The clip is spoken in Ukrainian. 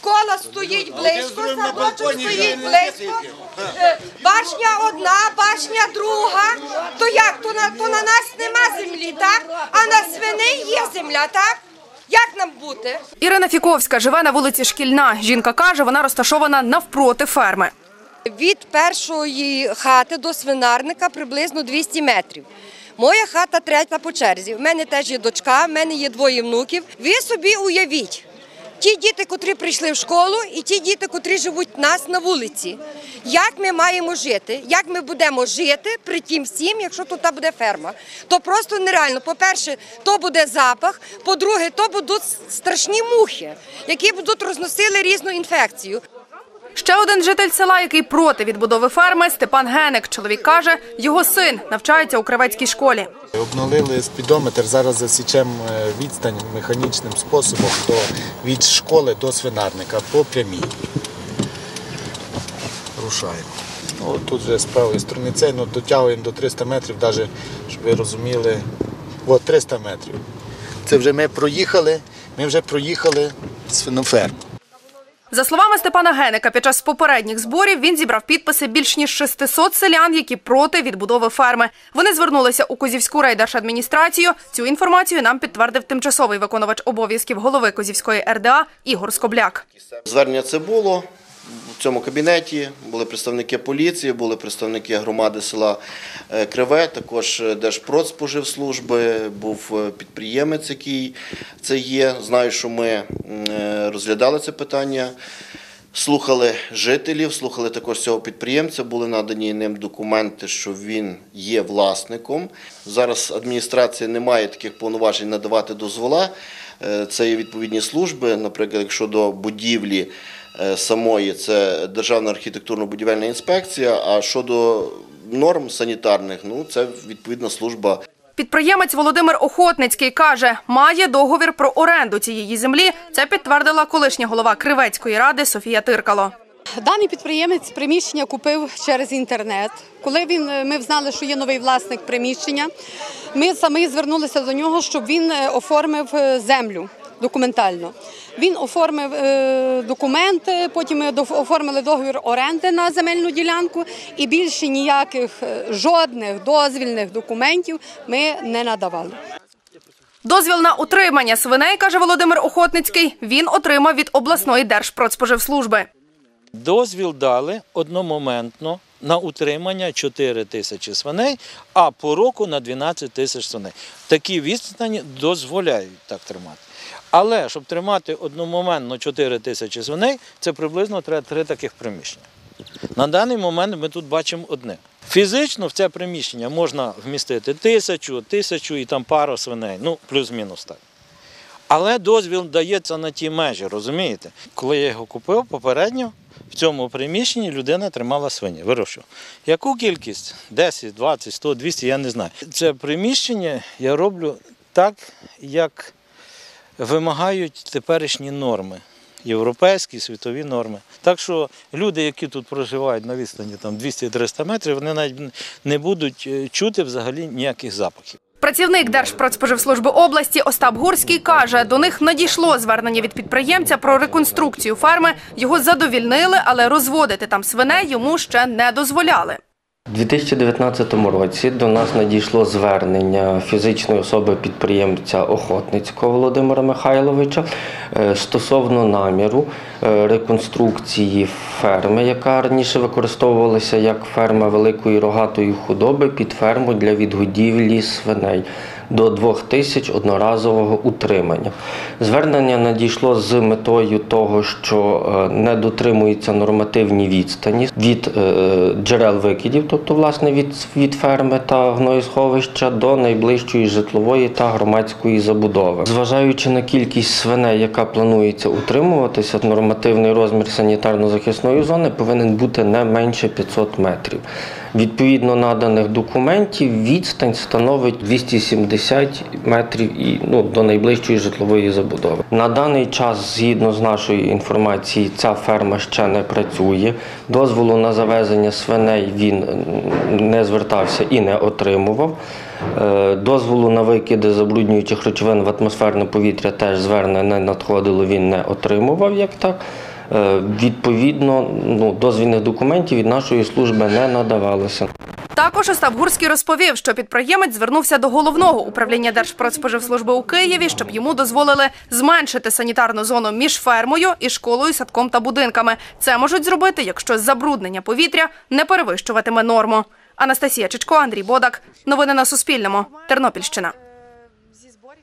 Школа стоїть близько, садочок стоїть близько, башня одна, башня друга. То як? То на нас нема землі, так? А на свиней є земля, так? Як нам бути? Ірина Фіковська живе на вулиці Шкільна. Жінка каже, вона розташована навпроти ферми. Від першої хати до свинарника приблизно 200 метрів. Моя хата третя по черзі. В мене теж є дочка, в мене є двоє внуків. Ви собі уявіть, ті діти, котрі прийшли в школу, і ті діти, котрі живуть у нас на вулиці. Як ми маємо жити? Як ми будемо жити при тім всім, якщо тут буде ферма? То просто нереально. По-перше, то буде запах, по-друге, то будуть страшні мухи, які будуть розносити різну інфекцію. Ще один житель села, який проти відбудови ферми – Степан Геник. Чоловік каже, його син навчається у Кривецькій школі. Обновили спідометр, зараз засічемо відстань механічним способом від школи до свинарника по прямій. Рушаємо. Тут вже з правої сторони цей, дотягуємо до 300 метрів, навіть, щоб ви розуміли, 300 метрів. Це вже ми вже проїхали свиноферму. За словами Степана Геника, під час попередніх зборів він зібрав підписи більш ніж 600 селян, які проти відбудови ферми. Вони звернулися у Козівську райдержадміністрацію. Цю інформацію нам підтвердив тимчасовий виконувач обов'язків голови Козівської РДА Ігор Скобляк. Звернення це було. В цьому кабінеті були представники поліції, були представники громади села Криве, також Держпродспоживслужби, був підприємець, який це є. Знаю, що ми розглядали це питання, слухали жителів, слухали також цього підприємця, були надані ним документи, що він є власником. Зараз адміністрація не має таких повноважень надавати дозвола, це є відповідні служби, наприклад, якщо до будівлі самої це Державна архітектурно-будівельна інспекція, а щодо норм санітарних, це відповідна служба. Підприємець Володимир Охотницький каже, має договір про оренду цієї землі. Це підтвердила колишня голова Кривецької ради Софія Тиркало. Даний підприємець приміщення купив через інтернет. Коли ми знали, що є новий власник приміщення, ми самі звернулися до нього, щоб він оформив землю документально. Він оформив документи, потім ми оформили договір оренди на земельну ділянку і більше ніяких жодних дозвільних документів ми не надавали. Дозвіл на утримання свиней, каже Володимир Охотницький, він отримав від обласної Держпродспоживслужби. Дозвіл дали одномоментно на утримання 4 тисячі свиней, а по року на 12 тисяч свиней. Такі відстані дозволяють так тримати. Але, щоб тримати одномоментно 4 тисячі свиней, це приблизно треба 3 таких приміщення. На даний момент ми тут бачимо одне. Фізично в це приміщення можна вмістити 1000 і там пару свиней, плюс-мінус так. Але дозвіл дається на ті межі, розумієте? Коли я його купив попередньо, в цьому приміщенні людина тримала свині, вирощувала. Яку кількість? 10, 20, 100, 200, я не знаю. Це приміщення я роблю так, як вимагають теперішні норми, європейські, світові норми. Так що люди, які тут проживають на відстані 200-300 метрів, вони навіть не будуть чути взагалі ніяких запахів. Працівник Держпродспоживслужби області Остап Гурський каже, до них надійшло звернення від підприємця про реконструкцію ферми. Його задовільнили, але розводити там свиней йому ще не дозволяли. У 2019 році до нас надійшло звернення фізичної особи-підприємця Охотницького Володимира Михайловича стосовно наміру реконструкції ферми, яка раніше використовувалася як ферма великої рогатої худоби, під ферму для відгодівлі свиней до 2000 одноразового утримання. Звернення надійшло з метою того, що не дотримуються нормативні відстані від джерел викидів, тобто власне від ферми та гноєсховища до найближчої житлової та громадської забудови. Зважаючи на кількість свиней, яка планується утримуватися, нормативний розмір санітарно-захисної зони повинен бути не менше 500 метрів. Відповідно наданих документів відстань становить 270 метрів до найближчої житлової забудови. На даний час, згідно з нашою інформацією, ця ферма ще не працює. Дозволу на завезення свиней він не звертався і не отримував. Дозволу на викиди забруднюючих речовин в атмосферне повітря теж звернення не надходило, він не отримував як так. Відповідно, дозвільних документів від нашої служби не надавалося. Також Остап Гурський розповів, що підприємець звернувся до Головного управління Держпродспоживслужби у Києві, щоб йому дозволили зменшити санітарну зону між фермою і школою, садком та будинками. Це можуть зробити, якщо забруднення повітря не перевищуватиме норму. Анастасія Чичко, Андрій Бодак. Новини на Суспільному. Тернопільщина.